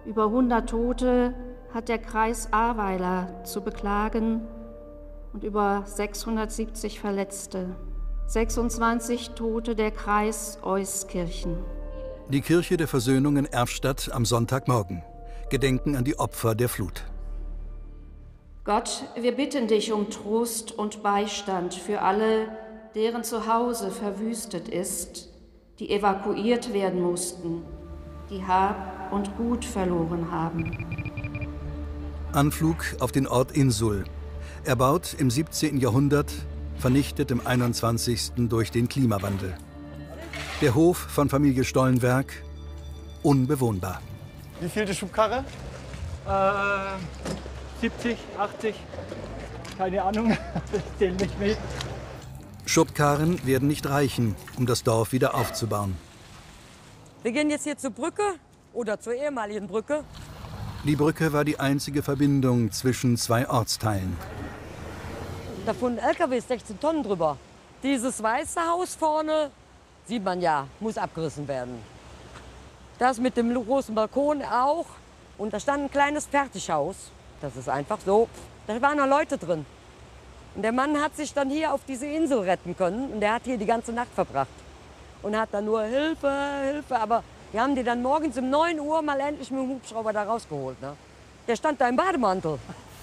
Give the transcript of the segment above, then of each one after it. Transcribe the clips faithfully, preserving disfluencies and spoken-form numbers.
Über hundert Tote hat der Kreis Ahrweiler zu beklagen und über sechshundertsiebzig Verletzte. sechsundzwanzig Tote der Kreis Euskirchen. Die Kirche der Versöhnung in Erfstadt am Sonntagmorgen. Gedenken an die Opfer der Flut. Gott, wir bitten dich um Trost und Beistand für alle, deren Zuhause verwüstet ist, die evakuiert werden mussten, die Hab und Gut verloren haben. Anflug auf den Ort Insul. Erbaut im siebzehnten Jahrhundert, vernichtet im einundzwanzigsten durch den Klimawandel. Der Hof von Familie Stollenberg, unbewohnbar. Wie viel die Schubkarre? Äh, siebzig, achtzig, keine Ahnung, ich zähle nicht mit. Schubkarren werden nicht reichen, um das Dorf wieder aufzubauen. Wir gehen jetzt hier zur Brücke oder zur ehemaligen Brücke. Die Brücke war die einzige Verbindung zwischen zwei Ortsteilen. Da fuhren L K Ws sechzehn Tonnen drüber. Dieses weiße Haus vorne, sieht man ja, muss abgerissen werden. Das mit dem großen Balkon auch. Und da stand ein kleines Fertighaus. Das ist einfach so. Da waren noch Leute drin. Und der Mann hat sich dann hier auf diese Insel retten können. Und der hat hier die ganze Nacht verbracht. Und hat dann nur Hilfe, Hilfe. Aber die haben die dann morgens um neun Uhr mal endlich mit dem Hubschrauber da rausgeholt. Ne? Der stand da im Bademantel.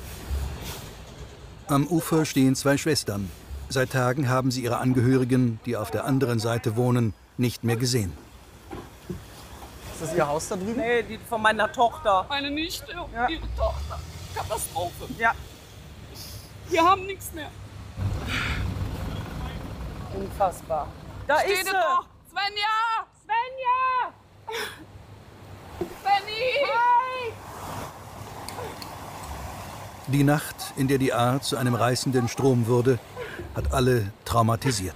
Am Ufer stehen zwei Schwestern. Seit Tagen haben sie ihre Angehörigen, die auf der anderen Seite wohnen, nicht mehr gesehen. Ist das Ihr Haus da drüben? Nee, die von meiner Tochter. Meine Nichte, Ja. ihre Tochter. Katastrophe. Ja. Wir haben nichts mehr. Unfassbar. Da Steht ist sie. doch. Svenja! Svenja! Svenny! Hi! Die Nacht, in der die Ahr zu einem reißenden Strom wurde, hat alle traumatisiert.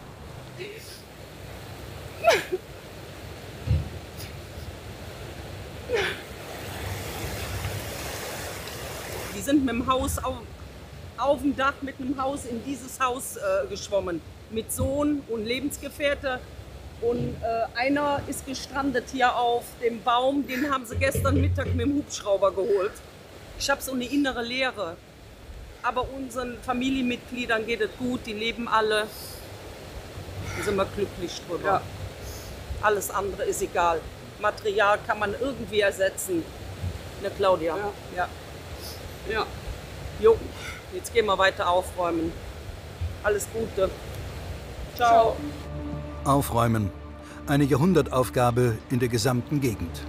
Die sind mit dem Haus auf, auf dem Dach mit einem Haus in dieses Haus äh, geschwommen. Mit Sohn und Lebensgefährte. Und äh, einer ist gestrandet hier auf dem Baum. Den haben sie gestern Mittag mit dem Hubschrauber geholt. Ich habe so eine innere Leere. Aber unseren Familienmitgliedern geht es gut. Die leben alle. Da sind wir glücklich drüber. Ja. Alles andere ist egal. Material kann man irgendwie ersetzen. Ne, Claudia? Ja. Ja. Ja. Jo, jetzt gehen wir weiter aufräumen. Alles Gute. Ciao. Aufräumen. Eine Jahrhundertaufgabe in der gesamten Gegend.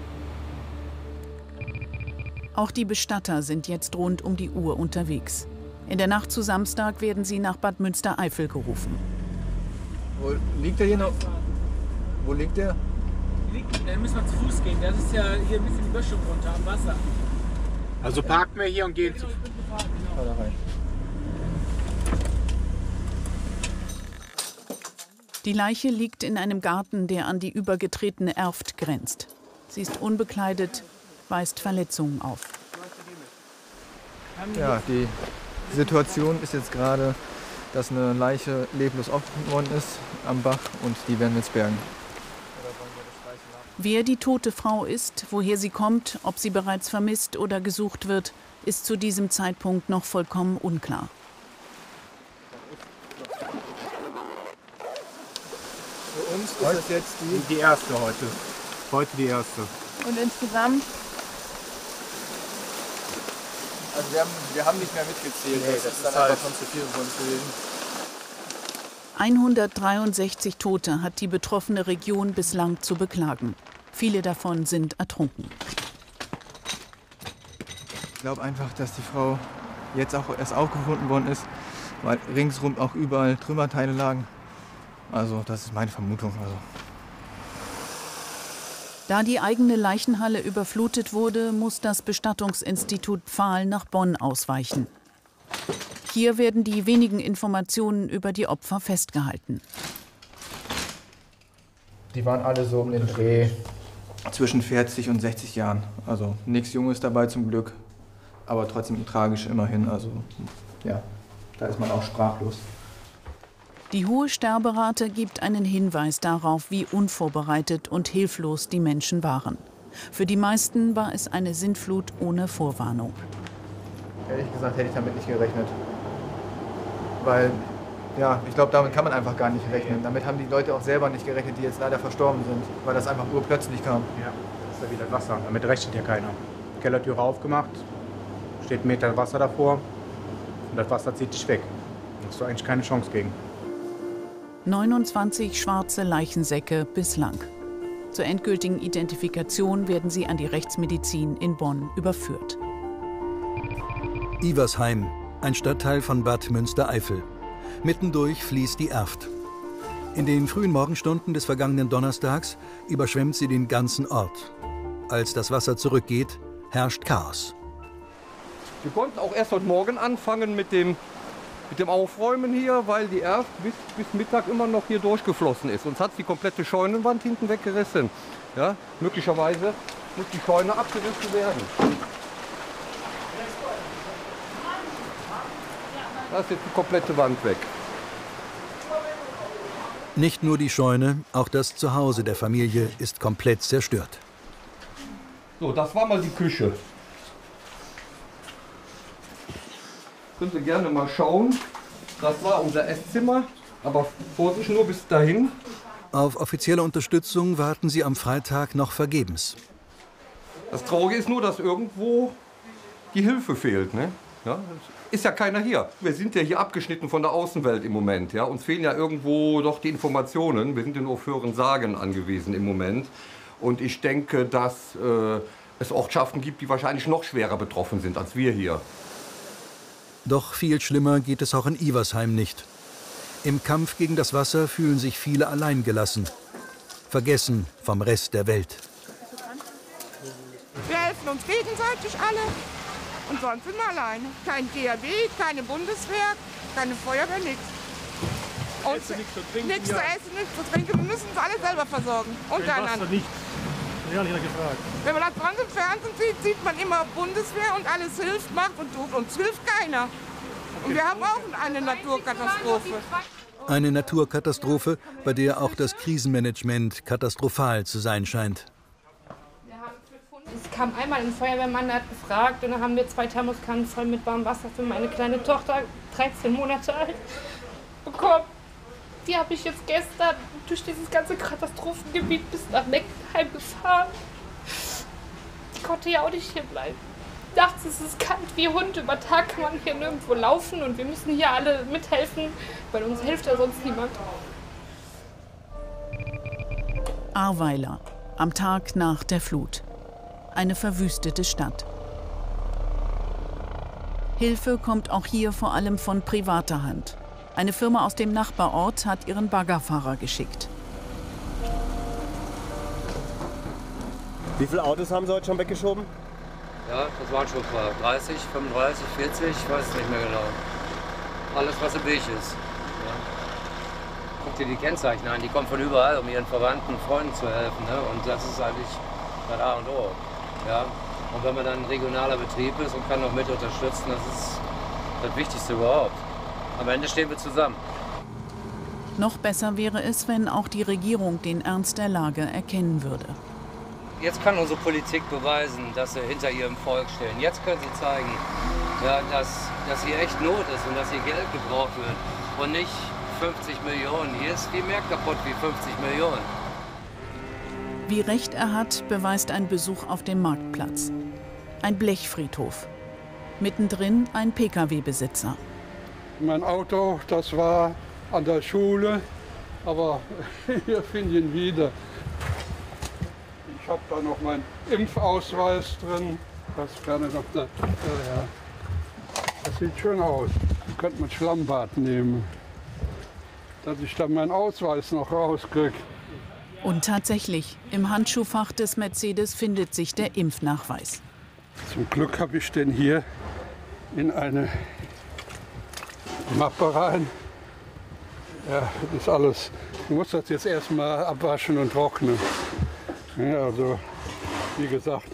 Auch die Bestatter sind jetzt rund um die Uhr unterwegs. In der Nacht zu Samstag werden sie nach Bad Münstereifel gerufen. Wo liegt der hier noch? Wo liegt der? Da müssen wir zu Fuß gehen. Das ist ja hier ein bisschen die Böschung runter am Wasser. Also parken wir hier und gehen zu Fuß. Da rein. Die Leiche liegt in einem Garten, der an die übergetretene Erft grenzt. Sie ist unbekleidet, weist Verletzungen auf. Ja, die Situation ist jetzt gerade, dass eine Leiche leblos aufgefunden worden ist am Bach und die werden wir jetzt bergen. Wer die tote Frau ist, woher sie kommt, ob sie bereits vermisst oder gesucht wird, ist zu diesem Zeitpunkt noch vollkommen unklar. Für uns ist das jetzt die, Die erste heute. Heute die erste. Und insgesamt? also wir haben, wir haben nicht mehr mitgezählt, Nee, das, das ist ist dann halt- einfach schon zu viel von uns gewesen. hundertdreiundsechzig Tote hat die betroffene Region bislang zu beklagen. Viele davon sind ertrunken. Ich glaube einfach, dass die Frau jetzt auch erst aufgefunden worden ist, weil ringsrum auch überall Trümmerteile lagen. Also das ist meine Vermutung. Also. Da die eigene Leichenhalle überflutet wurde, muss das Bestattungsinstitut Pfahl nach Bonn ausweichen. Hier werden die wenigen Informationen über die Opfer festgehalten. Die waren alle so um den Dreh zwischen vierzig und sechzig Jahren. Also nichts Junges dabei zum Glück, aber trotzdem tragisch immerhin. Also ja, da ist man auch sprachlos. Die hohe Sterberate gibt einen Hinweis darauf, wie unvorbereitet und hilflos die Menschen waren. Für die meisten war es eine Sintflut ohne Vorwarnung. Ehrlich gesagt hätte ich damit nicht gerechnet. Weil, ja, ich glaube, damit kann man einfach gar nicht rechnen. Damit haben die Leute auch selber nicht gerechnet, die jetzt leider verstorben sind, weil das einfach urplötzlich kam. Ja, das ist ja wieder Wasser. Damit rechnet ja keiner. Kellertüre aufgemacht, steht ein Meter Wasser davor und das Wasser zieht dich weg. Da hast du eigentlich keine Chance gegen. neunundzwanzig schwarze Leichensäcke bislang. Zur endgültigen Identifikation werden sie an die Rechtsmedizin in Bonn überführt. Iversheim, ein Stadtteil von Bad Münstereifel. Mittendurch fließt die Erft. In den frühen Morgenstunden des vergangenen Donnerstags überschwemmt sie den ganzen Ort. Als das Wasser zurückgeht, herrscht Chaos. Wir konnten auch erst heute Morgen anfangen mit dem, mit dem Aufräumen hier, weil die Erft bis, bis Mittag immer noch hier durchgeflossen ist. Uns hat die komplette Scheunenwand hinten weggerissen. Ja, möglicherweise muss die Scheune abgerissen werden. Da ist jetzt die komplette Wand weg. Nicht nur die Scheune, auch das Zuhause der Familie ist komplett zerstört. So, das war mal die Küche. Können Sie gerne mal schauen. Das war unser Esszimmer, aber Vorsicht nur bis dahin. Auf offizielle Unterstützung warten sie am Freitag noch vergebens. Das Traurige ist nur, dass irgendwo die Hilfe fehlt. Ne? Ja, ist ja keiner hier. Wir sind ja hier abgeschnitten von der Außenwelt im Moment. Ja? Uns fehlen ja irgendwo doch die Informationen. Wir sind ja nur auf Hören Sagen angewiesen im Moment. Und ich denke, dass äh, es Ortschaften gibt, die wahrscheinlich noch schwerer betroffen sind als wir hier. Doch viel schlimmer geht es auch in Iversheim nicht. Im Kampf gegen das Wasser fühlen sich viele alleingelassen, vergessen vom Rest der Welt. Wir helfen uns gegenseitig alle und sonst sind wir alleine. Kein G H B, keine Bundeswehr, keine Feuerwehr, nichts. Und nichts zu trinken, nichts zu essen, nichts zu trinken. Wir müssen uns alle selber versorgen. Untereinander. Nicht. Ja, nicht gefragt. Wenn man das dran im Fernsehen sieht, sieht man immer Bundeswehr und alles hilft, macht und tut. Uns hilft keiner. Und wir haben auch eine Naturkatastrophe. Eine Naturkatastrophe, bei der auch das Krisenmanagement katastrophal zu sein scheint. Es kam einmal ein Feuerwehrmann, der hat gefragt, und dann haben wir zwei Thermoskannen voll mit warmem Wasser für meine kleine Tochter, dreizehn Monate alt, bekommen. Die habe ich jetzt gestern durch dieses ganze Katastrophengebiet bis nach Meckenheim gefahren. Ich konnte ja auch nicht hier bleiben. Nachts ist es kalt wie Hund, über Tag kann man hier nirgendwo laufen und wir müssen hier alle mithelfen, weil uns hilft ja sonst niemand. Ahrweiler, am Tag nach der Flut. Eine verwüstete Stadt. Hilfe kommt auch hier vor allem von privater Hand. Eine Firma aus dem Nachbarort hat ihren Baggerfahrer geschickt. Wie viele Autos haben Sie heute schon weggeschoben? Ja, das waren schon dreißig, fünfunddreißig, vierzig, ich weiß es nicht mehr genau. Alles, was im Weg ist. Ja. Guck dir die Kennzeichen an, die kommen von überall, um ihren Verwandten, Freunden zu helfen. Ne? Und das ist eigentlich das A und O. Ja. Und wenn man dann ein regionaler Betrieb ist und kann noch mit unterstützen, das ist das Wichtigste überhaupt. Am Ende stehen wir zusammen. Noch besser wäre es, wenn auch die Regierung den Ernst der Lage erkennen würde. Jetzt kann unsere Politik beweisen, dass sie hinter ihrem Volk stehen. Jetzt können sie zeigen, ja, dass, dass hier echt Not ist und dass hier Geld gebraucht wird. Und nicht fünfzig Millionen. Hier ist viel mehr kaputt wie fünfzig Millionen. Wie recht er hat, beweist ein Besuch auf dem Marktplatz. Ein Blechfriedhof. Mittendrin ein P K W-Besitzer. Mein Auto, das war an der Schule, aber hier finde ich ihn wieder. Ich habe da noch meinen Impfausweis drin. Das kann ich noch da. Ja, ja. Das sieht schön aus. Ich könnte man Schlammbad nehmen, dass ich dann meinen Ausweis noch rauskriege. Und tatsächlich, im Handschuhfach des Mercedes findet sich der Impfnachweis. Zum Glück habe ich den hier in eine Mappe rein. Ja, das ist alles. Ich muss das jetzt erstmal abwaschen und trocknen. Ja, also, wie gesagt,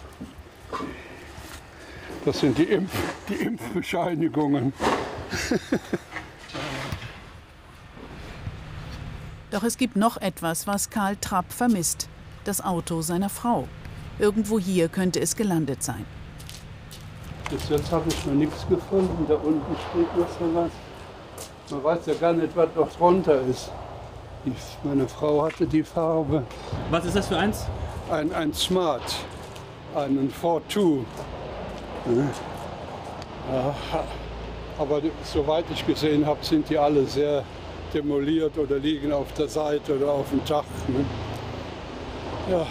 das sind die, Impf die Impfbescheinigungen. Doch es gibt noch etwas, was Karl Trapp vermisst: das Auto seiner Frau. Irgendwo hier könnte es gelandet sein. Bis jetzt habe ich noch nichts gefunden. Da unten steht noch so was. Man weiß ja gar nicht, was noch drunter ist. Ich, meine Frau hatte die Farbe. Was ist das für eins? Ein, ein Smart, einen Ford zwei. Ja, aber soweit ich gesehen habe, sind die alle sehr demoliert oder liegen auf der Seite oder auf dem Dach. Ne? Ja.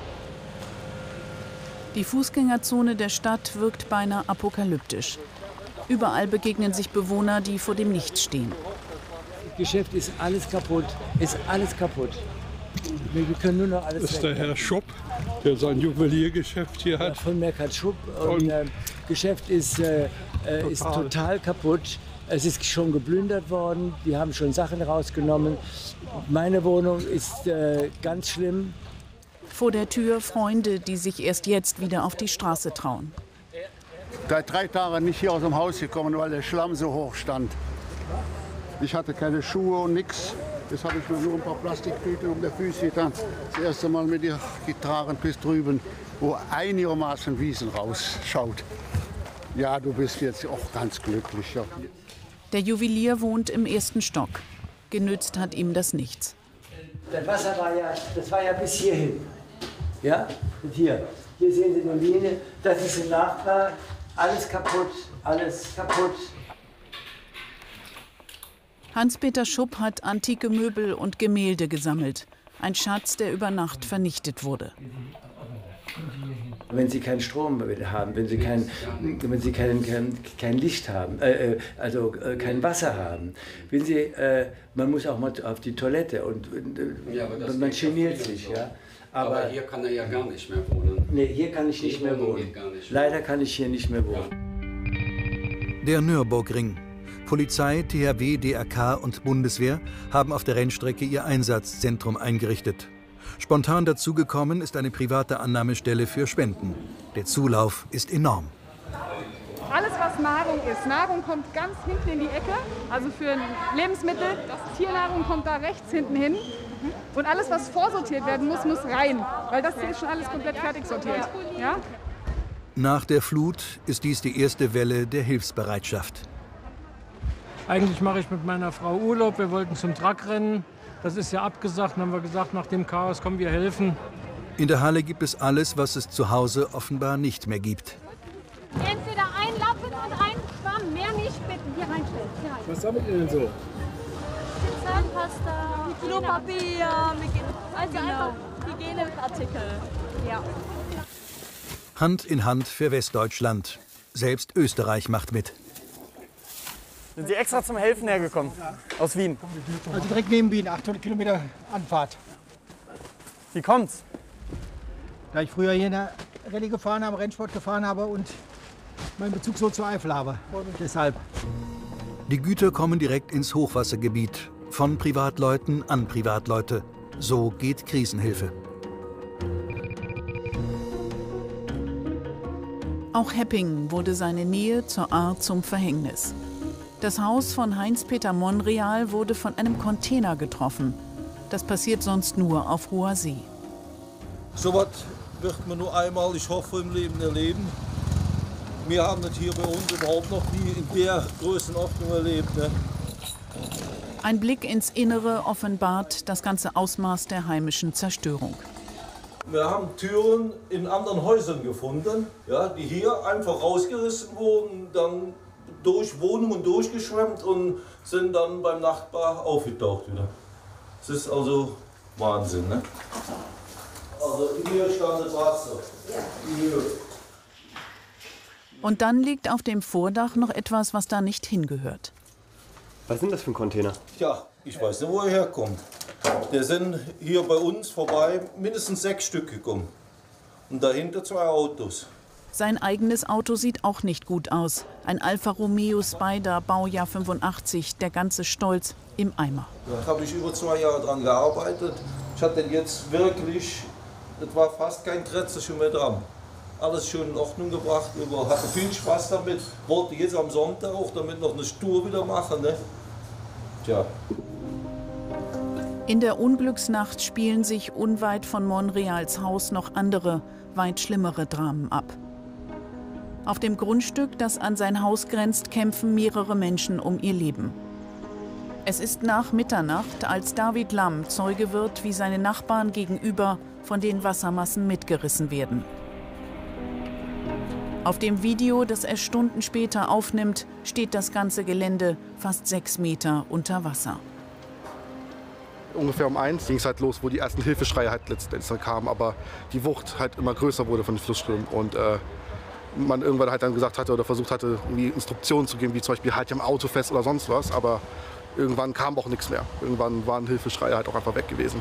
Die Fußgängerzone der Stadt wirkt beinahe apokalyptisch. Überall begegnen sich Bewohner, die vor dem Nichts stehen. Das Geschäft ist alles kaputt, ist alles kaputt. Wir können nur noch alles Das ist der Herr Schupp, der sein Juweliergeschäft hier hat. Ja, von Merkat Schupp. Und, und äh, Geschäft ist, äh, total. ist total kaputt. Es ist schon geplündert worden, die haben schon Sachen rausgenommen. Meine Wohnung ist äh, ganz schlimm. Vor der Tür Freunde, die sich erst jetzt wieder auf die Straße trauen. Seit drei Tagen nicht hier aus dem Haus gekommen, weil der Schlamm so hoch stand. Ich hatte keine Schuhe und nichts. Jetzt habe ich mir nur ein paar Plastiktüten um die Füße getan. Das erste Mal mit ihr getragen bis drüben, wo einigermaßen Wiesen rausschaut. Ja, du bist jetzt auch ganz glücklich. Ja. Der Juwelier wohnt im ersten Stock. Genützt hat ihm das nichts. Das Wasser war ja, das war ja bis hierhin. Ja, und hier. Hier sehen Sie eine Linie. Das ist ein Nachbar. Alles kaputt, alles kaputt. Hans-Peter Schupp hat antike Möbel und Gemälde gesammelt. Ein Schatz, der über Nacht vernichtet wurde. Wenn Sie keinen Strom haben, wenn Sie kein, wenn Sie kein, kein, kein Licht haben, äh, also äh, kein Wasser haben, wenn Sie, äh, man muss auch mal auf die Toilette und äh, ja, man geniert sich. Ja. Aber, aber hier kann er ja gar nicht mehr wohnen. Nee, hier kann ich nicht mehr wohnen. Nicht mehr. Leider kann ich hier nicht mehr wohnen. Der Nürburgring. Polizei, T H W, D R K und Bundeswehr haben auf der Rennstrecke ihr Einsatzzentrum eingerichtet. Spontan dazugekommen ist eine private Annahmestelle für Spenden. Der Zulauf ist enorm. Alles, was Nahrung ist. Nahrung kommt ganz hinten in die Ecke, also für Lebensmittel. Tiernahrung kommt da rechts hinten hin. Und alles, was vorsortiert werden muss, muss rein. Weil das hier ist schon alles komplett fertig sortiert. Ja? Nach der Flut ist dies die erste Welle der Hilfsbereitschaft. Eigentlich mache ich mit meiner Frau Urlaub. Wir wollten zum Truckrennen. Das ist ja abgesagt. Dann haben wir gesagt, nach dem Chaos kommen wir helfen. In der Halle gibt es alles, was es zu Hause offenbar nicht mehr gibt. Entweder ein Lappen und ein Schwamm, mehr nicht bitte. Hier reinstellen. Hier rein. Was sammelt ihr denn so? Zahnpasta, Klopapier, also einfach Hygieneartikel. Ja. Hand in Hand für Westdeutschland. Selbst Österreich macht mit. Sind Sie extra zum Helfen hergekommen? Aus Wien? Also direkt neben Wien, achthundert Kilometer Anfahrt. Wie kommt's? Da ich früher hier in der Rallye gefahren habe, Rennsport gefahren habe und meinen Bezug so zur Eifel habe. Deshalb. Die Güter kommen direkt ins Hochwassergebiet. Von Privatleuten an Privatleute. So geht Krisenhilfe. Auch Hepping wurde seine Nähe zur Ahr zum Verhängnis. Das Haus von Heinz-Peter Monreal wurde von einem Container getroffen. Das passiert sonst nur auf hoher See. So was wird man nur einmal, ich hoffe, im Leben erleben. Wir haben das hier bei uns überhaupt noch nie in der Größenordnung erlebt. Ne? Ein Blick ins Innere offenbart das ganze Ausmaß der heimischen Zerstörung. Wir haben Türen in anderen Häusern gefunden, ja, die hier einfach rausgerissen wurden, dann durch Wohnungen durchgeschwemmt und sind dann beim Nachbar aufgetaucht wieder. Das ist also Wahnsinn, ne? Also hier stand das Wasser. Hier. Und dann liegt auf dem Vordach noch etwas, was da nicht hingehört. Was sind das für ein Container? Ja, ich weiß nicht, wo er herkommt. Der sind hier bei uns vorbei mindestens sechs Stück gekommen. Und dahinter zwei Autos. Sein eigenes Auto sieht auch nicht gut aus. Ein Alfa Romeo Spider, Baujahr fünfundachtzig, der ganze Stolz im Eimer. Da habe ich über zwei Jahre dran gearbeitet. Ich hatte den jetzt wirklich, das war fast kein Kretzelchen mehr dran. Alles schön in Ordnung gebracht, ich hatte viel Spaß damit. Wollte jetzt am Sonntag auch damit noch eine Tour wieder machen. Ne? Tja. In der Unglücksnacht spielen sich unweit von Monreals Haus noch andere, weit schlimmere Dramen ab. Auf dem Grundstück, das an sein Haus grenzt, kämpfen mehrere Menschen um ihr Leben. Es ist nach Mitternacht, als David Lam Zeuge wird, wie seine Nachbarn gegenüber von den Wassermassen mitgerissen werden. Auf dem Video, das er Stunden später aufnimmt, steht das ganze Gelände fast sechs Meter unter Wasser. Ungefähr um eins ging es halt los, wo die ersten Hilfeschreie halt letztendlich kamen, aber die Wucht halt immer größer wurde von den Flussströmen und äh, man irgendwann halt dann gesagt hatte oder versucht hatte, irgendwie Instruktionen zu geben, wie zum Beispiel halt am Auto fest oder sonst was, aber irgendwann kam auch nichts mehr. Irgendwann waren Hilfeschreie halt auch einfach weg gewesen.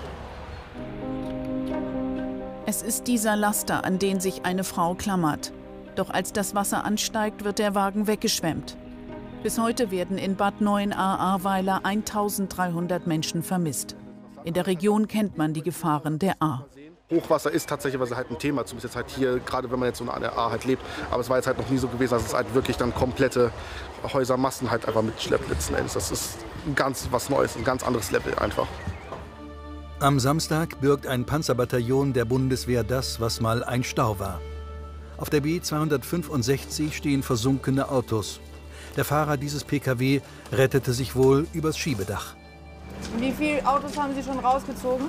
Es ist dieser Laster, an den sich eine Frau klammert. Doch als das Wasser ansteigt, wird der Wagen weggeschwemmt. Bis heute werden in Bad Neuenahr-Ahrweiler eintausenddreihundert Menschen vermisst. In der Region kennt man die Gefahren der Ahr. Hochwasser ist tatsächlich halt ein Thema, zumindest jetzt halt hier, gerade wenn man jetzt so an der Ahr halt lebt. Aber es war jetzt halt noch nie so gewesen, dass es halt wirklich dann komplette Häusermassen halt einfach mitschleppt letzten Endes. Das ist ganz was Neues, ein ganz anderes Level einfach. Am Samstag birgt ein Panzerbataillon der Bundeswehr das, was mal ein Stau war. Auf der B zweihundertfünfundsechzig stehen versunkene Autos. Der Fahrer dieses P K W rettete sich wohl übers Schiebedach. Wie viele Autos haben Sie schon rausgezogen?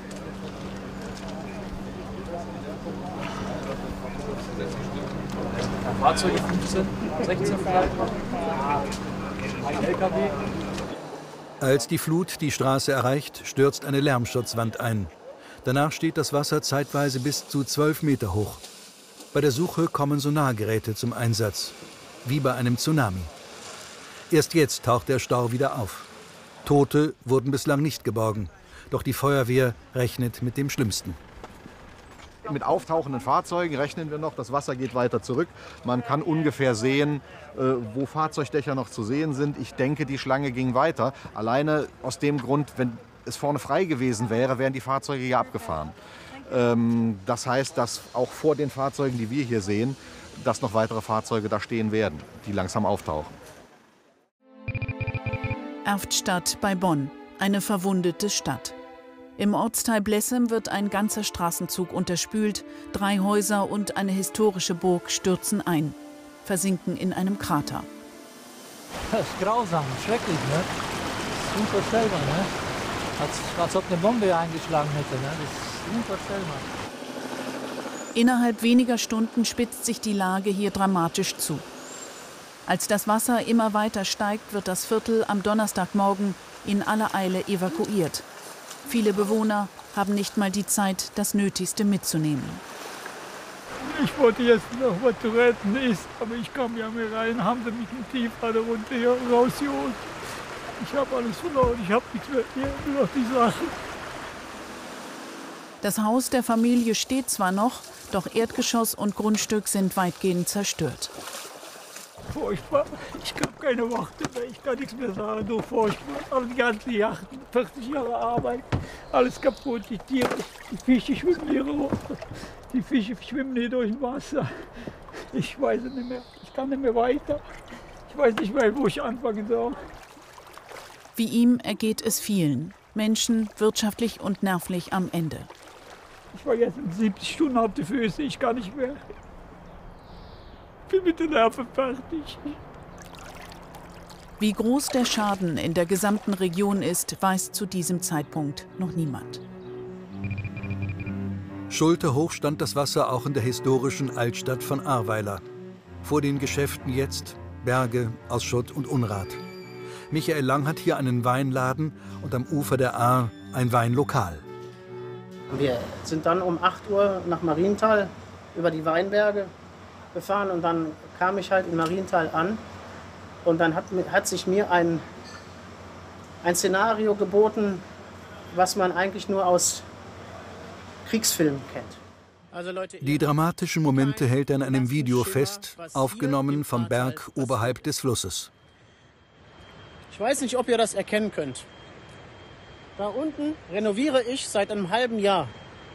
Fahrzeuge fünfzehn, sechzehn vielleicht. Ein L K W. Als die Flut die Straße erreicht, stürzt eine Lärmschutzwand ein. Danach steht das Wasser zeitweise bis zu zwölf Meter hoch. Bei der Suche kommen Sonargeräte zum Einsatz, wie bei einem Tsunami. Erst jetzt taucht der Stau wieder auf. Tote wurden bislang nicht geborgen, doch die Feuerwehr rechnet mit dem Schlimmsten. Mit auftauchenden Fahrzeugen rechnen wir noch, das Wasser geht weiter zurück. Man kann ungefähr sehen, wo Fahrzeugdächer noch zu sehen sind. Ich denke, die Schlange ging weiter. Alleine aus dem Grund, wenn es vorne frei gewesen wäre, wären die Fahrzeuge ja abgefahren. Das heißt, dass auch vor den Fahrzeugen, die wir hier sehen, dass noch weitere Fahrzeuge da stehen werden, die langsam auftauchen. Erftstadt bei Bonn, eine verwundete Stadt. Im Ortsteil Blessem wird ein ganzer Straßenzug unterspült, drei Häuser und eine historische Burg stürzen ein, versinken in einem Krater. Das ist grausam, schrecklich, ne? Das ist unvorstellbar, ne? Als, als ob eine Bombe eingeschlagen hätte, ne? Das ist unvorstellbar. Innerhalb weniger Stunden spitzt sich die Lage hier dramatisch zu. Als das Wasser immer weiter steigt, wird das Viertel am Donnerstagmorgen in aller Eile evakuiert. Viele Bewohner haben nicht mal die Zeit, das Nötigste mitzunehmen. Ich wollte jetzt noch was zu retten ist, aber ich kam ja mehr rein, haben sie mich in Tieflade runter hier rausgeholt. Ich habe alles verloren, ich habe nichts mehr, hier, nur noch die Sachen. Das Haus der Familie steht zwar noch, doch Erdgeschoss und Grundstück sind weitgehend zerstört. Furchtbar. Ich habe keine Worte mehr, ich kann nichts mehr sagen, nur furchtbar. Aber die ganzen Yachten, vierzig Jahre Arbeit, alles kaputt, die Tiere, die Fische schwimmen hier runter, die Fische schwimmen hier durch das Wasser. Ich weiß es nicht mehr, ich kann nicht mehr weiter. Ich weiß nicht mehr, wo ich anfangen soll. Wie ihm ergeht es vielen, Menschen wirtschaftlich und nervlich am Ende. Ich war jetzt in siebzig Stunden auf die Füße, ich kann nicht mehr. Ich bin mit den Nerven fertig. Wie groß der Schaden in der gesamten Region ist, weiß zu diesem Zeitpunkt noch niemand. Schulterhoch stand das Wasser auch in der historischen Altstadt von Ahrweiler. Vor den Geschäften jetzt Berge aus Schutt und Unrat. Michael Lang hat hier einen Weinladen und am Ufer der Ahr ein Weinlokal. Wir sind dann um acht Uhr nach Marienthal über die Weinberge gefahren und dann kam ich halt in Marienthal an und dann hat, hat sich mir ein, ein Szenario geboten, was man eigentlich nur aus Kriegsfilmen kennt. Also Leute, die dramatischen Momente hält er in einem Video fest, aufgenommen vom Berg oberhalb des Flusses. Ich weiß nicht, ob ihr das erkennen könnt. Da unten renoviere ich seit einem halben Jahr.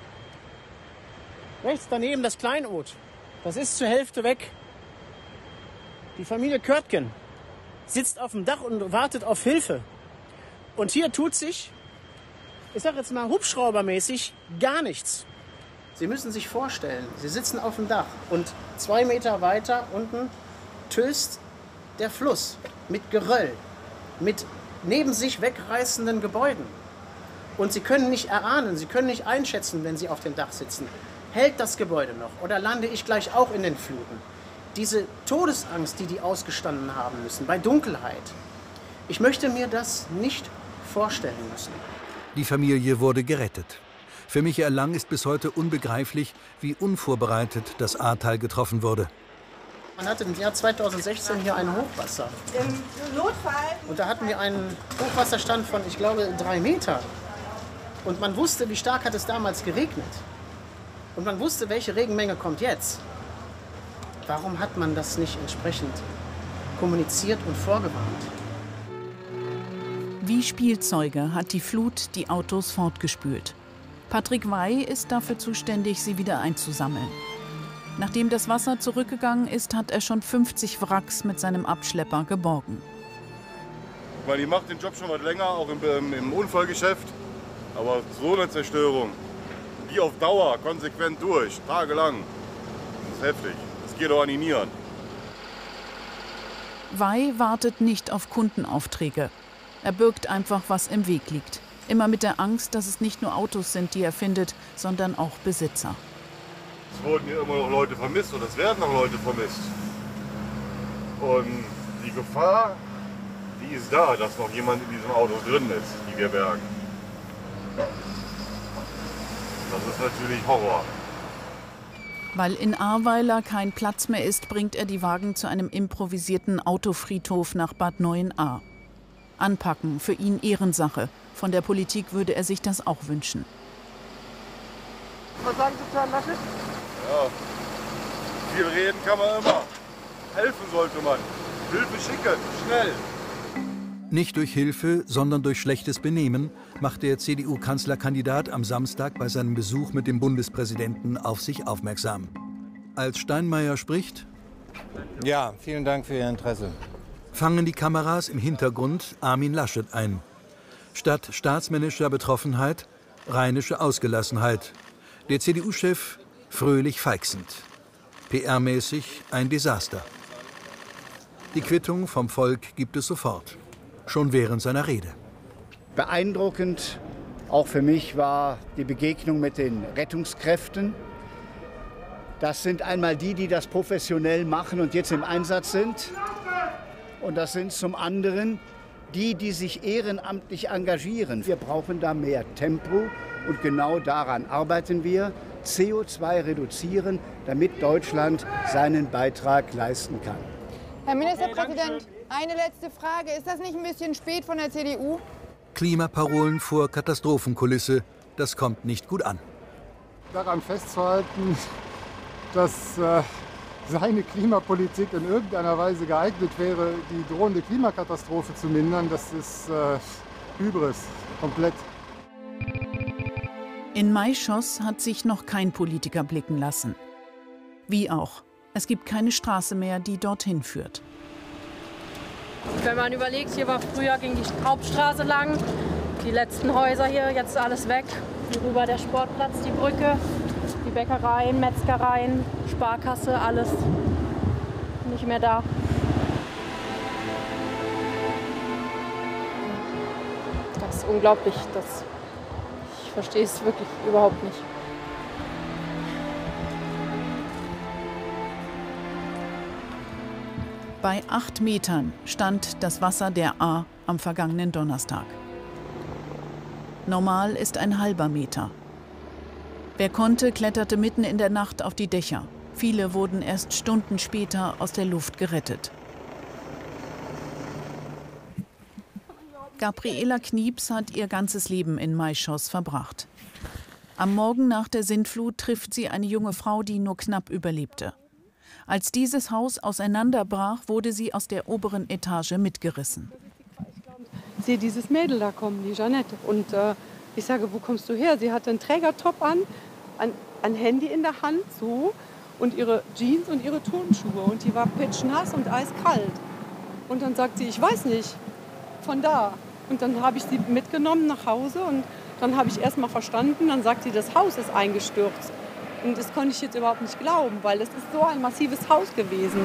Rechts daneben das Kleinod. Das ist zur Hälfte weg. Die Familie Körtgen sitzt auf dem Dach und wartet auf Hilfe. Und hier tut sich ich sage jetzt mal hubschraubermäßig, gar nichts. Sie müssen sich vorstellen, Sie sitzen auf dem Dach und zwei Meter weiter unten töst der Fluss mit Geröll, mit neben sich wegreißenden Gebäuden. Und Sie können nicht erahnen, Sie können nicht einschätzen, wenn Sie auf dem Dach sitzen. Hält das Gebäude noch oder lande ich gleich auch in den Fluten? Diese Todesangst, die die ausgestanden haben müssen, bei Dunkelheit. Ich möchte mir das nicht vorstellen müssen. Die Familie wurde gerettet. Für Michael Lang ist bis heute unbegreiflich, wie unvorbereitet das Ahrtal getroffen wurde. Man hatte im Jahr zweitausendsechzehn hier ein Hochwasser. Im Notfall. Und da hatten wir einen Hochwasserstand von, ich glaube, drei Meter. Und man wusste, wie stark hat es damals geregnet. Und man wusste, welche Regenmenge kommt jetzt. Warum hat man das nicht entsprechend kommuniziert und vorgewarnt? Wie Spielzeuge hat die Flut die Autos fortgespült. Patrick Wey ist dafür zuständig, sie wieder einzusammeln. Nachdem das Wasser zurückgegangen ist, hat er schon fünfzig Wracks mit seinem Abschlepper geborgen. Weil die macht den Job schon was länger, auch im, im, im Unfallgeschäft. Aber so eine Zerstörung, die auf Dauer, konsequent durch, tagelang, das ist heftig. Das geht auch an die Nieren. Wey wartet nicht auf Kundenaufträge. Er birgt einfach, was im Weg liegt. Immer mit der Angst, dass es nicht nur Autos sind, die er findet, sondern auch Besitzer. Es wurden ja immer noch Leute vermisst und es werden noch Leute vermisst. Und die Gefahr, die ist da, dass noch jemand in diesem Auto drin ist, die wir bergen. Das ist natürlich Horror. Weil in Ahrweiler kein Platz mehr ist, bringt er die Wagen zu einem improvisierten Autofriedhof nach Bad Neuenahr. Anpacken, für ihn Ehrensache. Von der Politik würde er sich das auch wünschen. Was sagen Sie zu Herrn Laschet? Ja, viel reden kann man immer. Helfen sollte man. Hilfe schicken, schnell. Nicht durch Hilfe, sondern durch schlechtes Benehmen macht der C D U-Kanzlerkandidat am Samstag bei seinem Besuch mit dem Bundespräsidenten auf sich aufmerksam. Als Steinmeier spricht: Ja, vielen Dank für Ihr Interesse. Fangen die Kameras im Hintergrund Armin Laschet ein. Statt staatsmännischer Betroffenheit, rheinische Ausgelassenheit. Der C D U-Chef fröhlich feixend. P R-mäßig ein Desaster. Die Quittung vom Volk gibt es sofort. Schon während seiner Rede. Beeindruckend, auch für mich, war die Begegnung mit den Rettungskräften. Das sind einmal die, die das professionell machen und jetzt im Einsatz sind. Und das sind zum anderen die, die sich ehrenamtlich engagieren. Wir brauchen da mehr Tempo und genau daran arbeiten wir. C O zwei reduzieren, damit Deutschland seinen Beitrag leisten kann. Herr Ministerpräsident, eine letzte Frage. Ist das nicht ein bisschen spät von der C D U? Klimaparolen vor Katastrophenkulisse, das kommt nicht gut an. Daran festzuhalten, dass äh, seine Klimapolitik in irgendeiner Weise geeignet wäre, die drohende Klimakatastrophe zu mindern, das ist äh, Hybris, komplett. In Maischoss hat sich noch kein Politiker blicken lassen. Wie auch. Es gibt keine Straße mehr, die dorthin führt. Wenn man überlegt, hier war früher ging die Hauptstraße lang, die letzten Häuser hier, jetzt alles weg. Hier rüber der Sportplatz, die Brücke, die Bäckereien, Metzgereien, Sparkasse, alles nicht mehr da. Das ist unglaublich, das, ich verstehe es wirklich überhaupt nicht. Bei acht Metern stand das Wasser der Ahr am vergangenen Donnerstag. Normal ist ein halber Meter. Wer konnte, kletterte mitten in der Nacht auf die Dächer. Viele wurden erst Stunden später aus der Luft gerettet. Gabriela Knieps hat ihr ganzes Leben in Maischoss verbracht. Am Morgen nach der Sintflut trifft sie eine junge Frau, die nur knapp überlebte. Als dieses Haus auseinanderbrach, wurde sie aus der oberen Etage mitgerissen. Ich sehe dieses Mädel da kommen, die Jeanette. Und äh, ich sage, wo kommst du her? Sie hatte einen Trägertop an, ein, ein Handy in der Hand, so, und ihre Jeans und ihre Turnschuhe. Und die war pitschnass und eiskalt. Und dann sagt sie, ich weiß nicht, von da. Und dann habe ich sie mitgenommen nach Hause und Dann habe ich erst mal verstanden, dann sagt sie, das Haus ist eingestürzt. Und das konnte ich jetzt überhaupt nicht glauben, weil das ist so ein massives Haus gewesen.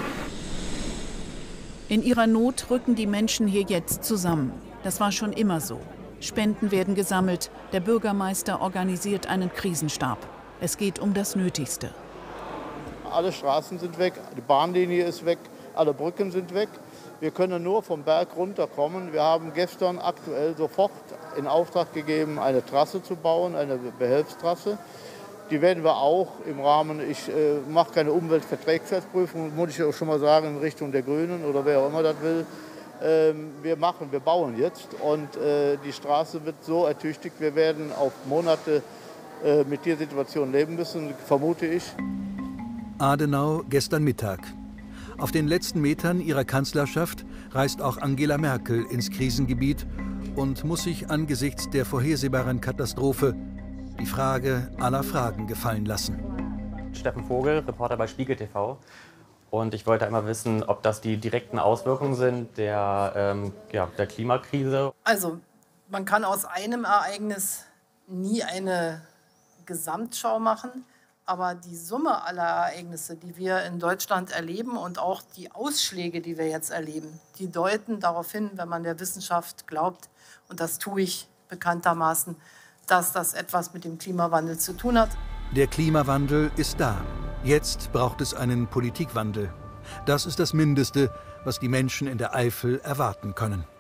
In ihrer Not rücken die Menschen hier jetzt zusammen. Das war schon immer so. Spenden werden gesammelt. Der Bürgermeister organisiert einen Krisenstab. Es geht um das Nötigste. Alle Straßen sind weg, die Bahnlinie ist weg, alle Brücken sind weg. Wir können nur vom Berg runterkommen. Wir haben gestern aktuell sofort in Auftrag gegeben, eine Trasse zu bauen, eine Behelfstrasse. Die werden wir auch im Rahmen, ich äh, mache keine Umweltverträglichkeitsprüfung, muss ich auch schon mal sagen, in Richtung der Grünen oder wer auch immer das will. Ähm, wir machen, wir bauen jetzt und äh, die Straße wird so ertüchtigt, wir werden auf Monate äh, mit dieser Situation leben müssen, vermute ich. Adenau gestern Mittag. Auf den letzten Metern ihrer Kanzlerschaft reist auch Angela Merkel ins Krisengebiet und muss sich angesichts der vorhersehbaren Katastrophe die Frage aller Fragen gefallen lassen. Steffen Vogel, Reporter bei Spiegel T V. Und ich wollte einmal wissen, ob das die direkten Auswirkungen sind der, ähm, ja, der Klimakrise. Also, man kann aus einem Ereignis nie eine Gesamtschau machen. Aber die Summe aller Ereignisse, die wir in Deutschland erleben und auch die Ausschläge, die wir jetzt erleben, die deuten darauf hin, wenn man der Wissenschaft glaubt, und das tue ich bekanntermaßen, dass das etwas mit dem Klimawandel zu tun hat. Der Klimawandel ist da. Jetzt braucht es einen Politikwandel. Das ist das Mindeste, was die Menschen in der Eifel erwarten können.